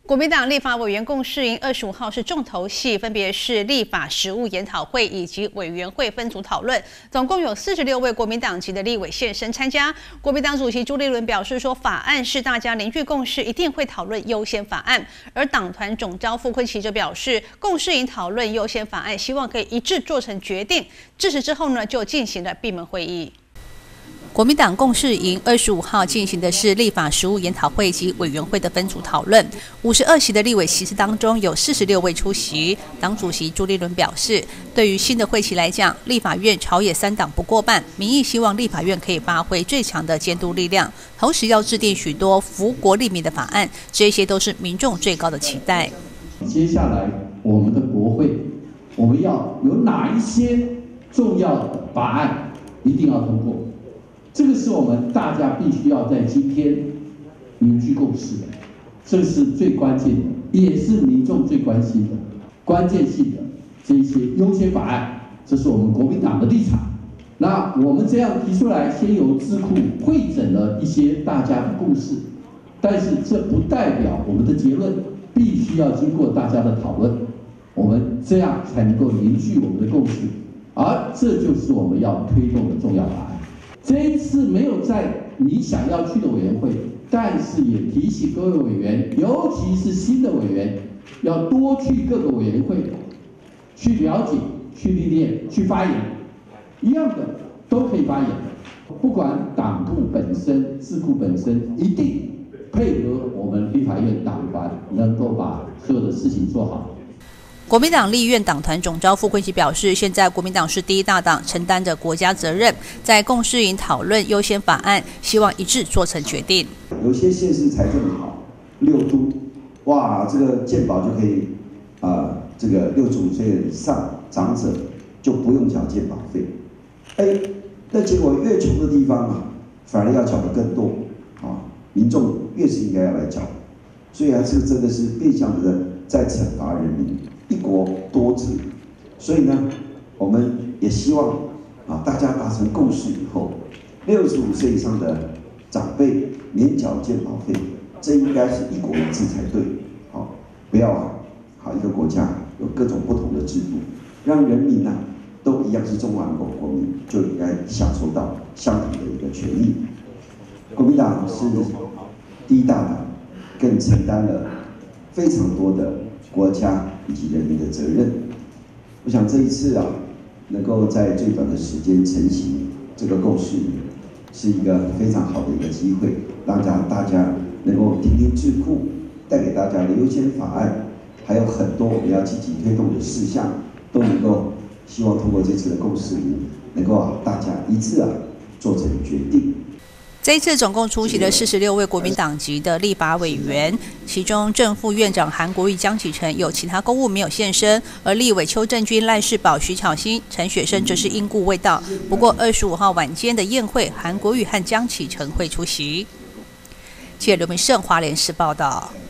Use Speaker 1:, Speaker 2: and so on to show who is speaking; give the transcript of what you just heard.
Speaker 1: 国民党立法委员共识营25号是重头戏，分别是立法实务研讨会以及委员会分组讨论，总共有46位国民党籍的立委现身参加。国民党主席朱立伦表示说，法案是大家凝聚共识，一定会讨论优先法案。而党团总召傅昆萁则表示，共识营讨论优先法案，希望可以一致做成决定。支持之后呢，就进行了闭门会议。国民党共识营25号进行的是立法实务研讨会及委员会的分组讨论。52席的立委席次当中，有46位出席。党主席朱立伦表示，对于新的会期来讲，立法院朝野3党不过半，民意希望立法院可以发挥最强的监督力量，同时要制定许多福国利民的法案，这些都是民众最高的期待。
Speaker 2: 接下来，我们的国会，我们要有哪一些重要的法案一定要通过？这个是我们大家必须要在今天凝聚共识的，这是最关键的，也是民众最关心的、关键性的这些优先法案，这是我们国民党的立场。那我们这样提出来，先由智库汇整了一些大家的共识，但是这不代表我们的结论必须要经过大家的讨论，我们这样才能够凝聚我们的共识，而这就是我们要推动的重要法案。这一次没有在你想要去的委员会，但是也提醒各位委员，尤其是新的委员，要多去各个委员会，去了解、去历练、去发言，一样的都可以发言。不管党部本身、智库本身，一定配合我们立法院党团，能够把所有的事情做好。
Speaker 1: 国民党立院党团总召傅昆萁表示，现在国民党是第一大党，承担着国家责任，在共识营讨论优先法案，希望一致做成决定。
Speaker 3: 有些县市财政好，6都，哇，这个健保就可以这个65岁以上长者就不用缴健保费，那结果越穷的地方反而要缴的更多，民众越是应该要来缴，所以这真的是变相的在惩罚人民。一国多制，所以呢，我们也希望大家达成共识以后，65岁以上的长辈免缴健保费，这应该是一国一制才对，不要一个国家有各种不同的制度，让人民都一样是中华国民，就应该享受到相同的一个权益。国民党是第一大党，更承担了非常多的国家以及人民的责任。我想这一次能够在最短的时间成型这个共识，是一个非常好的一个机会，让大家能够听听智库带给大家的优先法案，还有很多我们要积极推动的事项，都能够希望通过这次的共识，能够大家一致做成决定。
Speaker 1: 这一次总共出席了46位国民党籍的立法委员，其中正副院长韩国瑜、江启臣有其他公务没有现身，而立委邱正军、赖士葆、徐巧芯、陈雪生则是因故未到。不过25号晚间的宴会，韩国瑜和江启臣会出席。记者刘明胜，华联市报道。